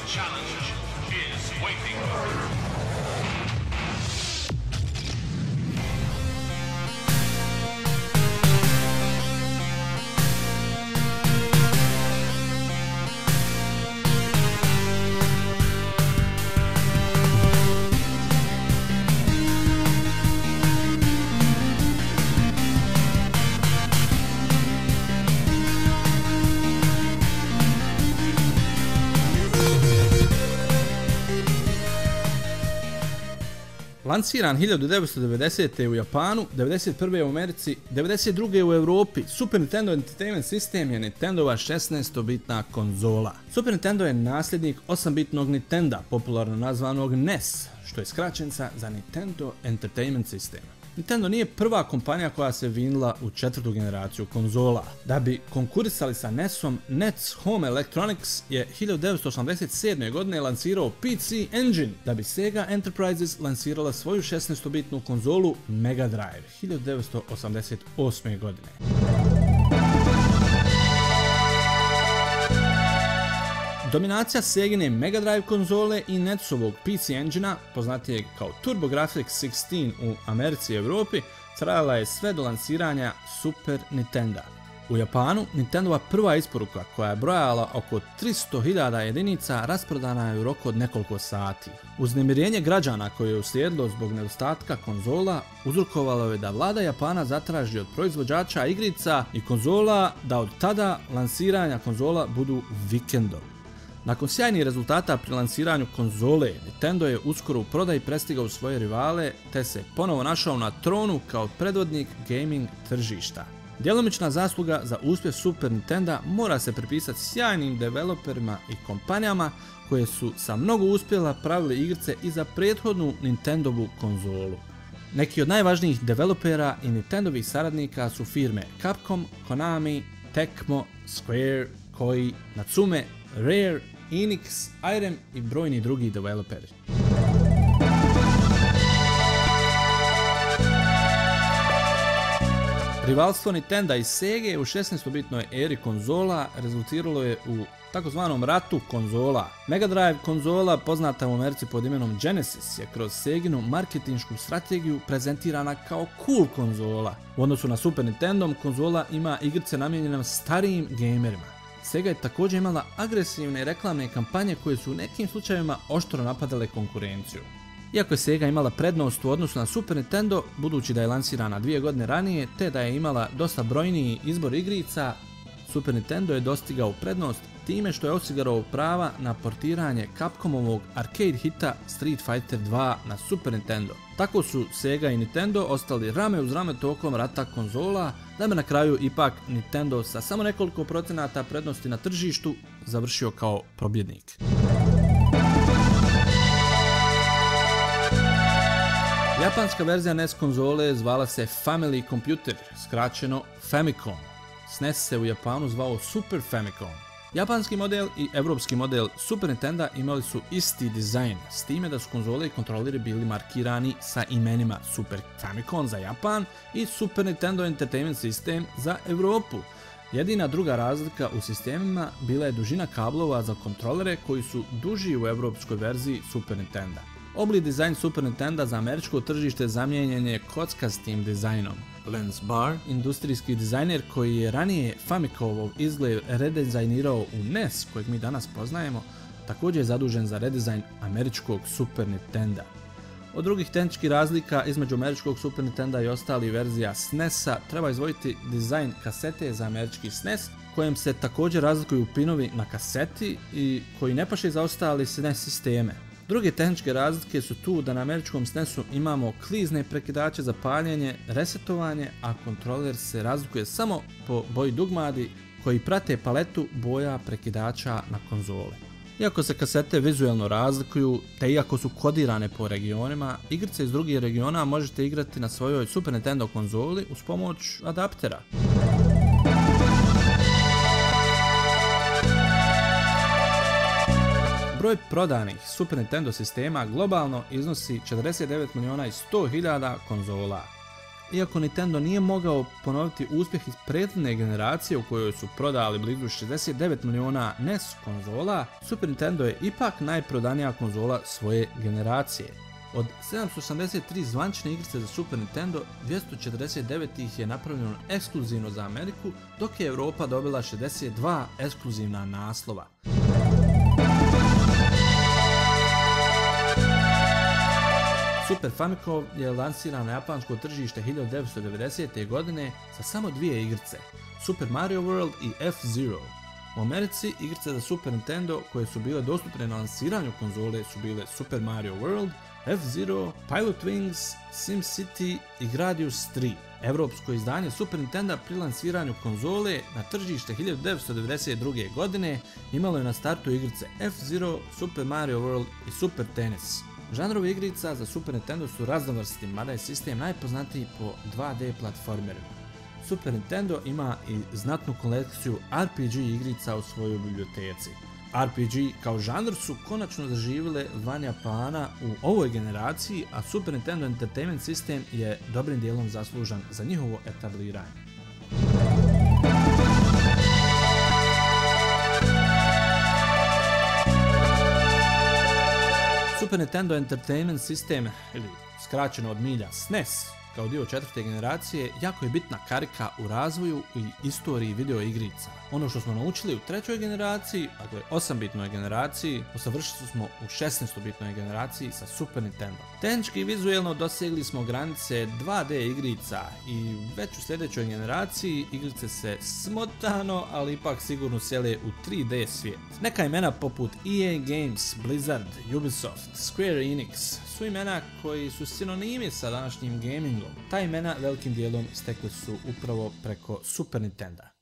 challenge is waiting. Lansiran 1990. u Japanu, 1991. u Americi, 1992. u Europi, Super Nintendo Entertainment System je Nintendova 16-bitna konzola. Super Nintendo je nasljednik 8-bitnog Nintenda, popularno nazvanog NES, što je skraćenica za Nintendo Entertainment System. Nintendo nije prva kompanija koja se vinila u četvrtu generaciju konzola. Da bi konkurisali sa NES-om, NES Home Electronics je 1987. godine lansirao PC Engine, da bi Sega Enterprises lansirala svoju 16-bitnu konzolu Mega Drive 1988. godine. Dominacija Segine Mega Drive konzole i NES-ovog PC Engine-a, poznatijeg kao TurboGrafx 16 u Americi i Europi, trajala je sve do lansiranja Super Nintenda. U Japanu, Nintendova prva isporuka, koja je brojala oko 300.000 jedinica, rasprodana je u roku od nekoliko sati. Uznemirenje građana koje je uslijedilo zbog nedostatka konzola uzrokovalo je da vlada Japana zatraži od proizvođača igrica i konzola da od tada lansiranja konzola budu vikendom. Nakon sjajnih rezultata pri lansiranju konzole, Nintendo je uskoro u prodaji prestigao svoje rivale te se ponovo našao na tronu kao predvodnik gaming tržišta. Djelomična zasluga za uspjeh Super Nintenda mora se pripisati sjajnim developerima i kompanijama koje su sa mnogo uspjela pravili igrice i za prethodnu Nintendovu konzolu. Neki od najvažnijih developera i Nintendovih saradnika su firme Capcom, Konami, Tecmo, Square, Koei, Natsume, Rare, Enix, Irem i brojni drugi developeri. Rivalstvo Nintenda i Sege u 16-bitnoj eri konzola rezultiralo je u takozvanom ratu konzola. Mega Drive konzola, poznata u Americi pod imenom Genesis, je kroz Seginu marketinšku strategiju prezentirana kao cool konzola. U odnosu na Super Nintendo, konzola ima igrice namijenjene starijim gamerima. Sega je također imala agresivne reklamne kampanje koje su u nekim slučajevima oštro napadale konkurenciju. Iako je Sega imala prednost u odnosu na Super Nintendo, budući da je lansirana 2 godine ranije, te da je imala dosta brojniji izbor igrica, Super Nintendo je dostigao prednost time što je osigurao prava na portiranje Capcomovog arcade hita Street Fighter 2 na Super Nintendo. Tako su Sega i Nintendo ostali rame uz rame tokom rata konzola, da bi na kraju ipak Nintendo sa samo nekoliko procenata prednosti na tržištu završio kao pobjednik. Japanska verzija NES konzole zvala se Family Computer, skraćeno Famicom. SNES se u Japanu zvao Super Famicom. Japanski model i evropski model Super Nintenda imali su isti dizajn, s time da su konzole i kontroleri bili markirani sa imenima Super Famicom za Japan i Super Nintendo Entertainment System za Europu. Jedina druga razlika u sistemima bila je dužina kablova za kontrolere koji su duži u evropskoj verziji Super Nintenda. Oblik dizajn Super Nintenda za američko tržište zamijenjen je kockastim dizajnom. Lance Barr, industrijski dizajner koji je ranije Famicomov izgled redizajnirao u NES, kojeg mi danas poznajemo, također je zadužen za redizajn američkog Super Nintenda. Od drugih tehničkih razlika između američkog Super Nintenda i ostalih verzija SNES-a treba izdvojiti dizajn kasete za američki SNES, kojem se također razlikuju pinovi na kaseti i koji ne paše za ostali SNES sisteme. Druge tehničke razlike su tu da na američkom SNES-u imamo klizne prekidače za paljenje, resetovanje, a kontroler se razlikuje samo po boji dugmadi koji prate paletu boja prekidača na konzole. Iako se kasete vizuelno razlikuju, te iako su kodirane po regionima, igrice iz drugih regiona možete igrati na svojoj Super Nintendo konzoli uz pomoć adaptera. Broj prodanih Super Nintendo sistema globalno iznosi 49 miliona i 100 hiljada konzola. Iako Nintendo nije mogao ponoviti uspjeh iz prethodne generacije u kojoj su prodali blizu 69 miliona NES konzola, Super Nintendo je ipak najprodanija konzola svoje generacije. Od 783 zvanične igrice za Super Nintendo, 249 ih je napravljeno ekskluzivno za Ameriku, dok je Europa dobila 62 ekskluzivna naslova. Super Famicom je lansiran na japansko tržište 1990. godine sa samo dvije igrice, Super Mario World i F-Zero. U Americi igrice za Super Nintendo koje su bile dostupne na lansiranju konzole su bile Super Mario World, F-Zero, Pilot Wings, SimCity i Gradius 3. Evropsko izdanje Super Nintendo pri lansiranju konzole na tržište 1992. godine imalo je na startu igrice F-Zero, Super Mario World i Super Tennis. Žanrovi igrica za Super Nintendo su raznovrstni, mada je sistem najpoznatiji po 2D platformerima. Super Nintendo ima i znatnu kolekciju RPG igrica u svojoj biblioteci. RPG kao žanr su konačno zaživjele van Japana u ovoj generaciji, a Super Nintendo Entertainment System je dobrim dijelom zaslužan za njihovo etabliranje. Super Nintendo Entertainment System, ili skraćeno od milja SNES, kao dio četvrte generacije, jako je bitna karika u razvoju i istoriji video igrica. Ono što smo naučili u trećoj generaciji, dakle 8-bitnoj generaciji, usavršili smo u 16-bitnoj generaciji sa Super Nintendo. Tehnički i vizuelno dosegli smo granice 2D igrica i već u sljedećoj generaciji igrice se smotano, ali ipak sigurno sele u 3D svijet. Neka imena poput EA Games, Blizzard, Ubisoft, Square Enix su imena koji su sinonimi sa današnjim gamingom. Ta imena velikim dijelom stekli su upravo preko Super Nintenda.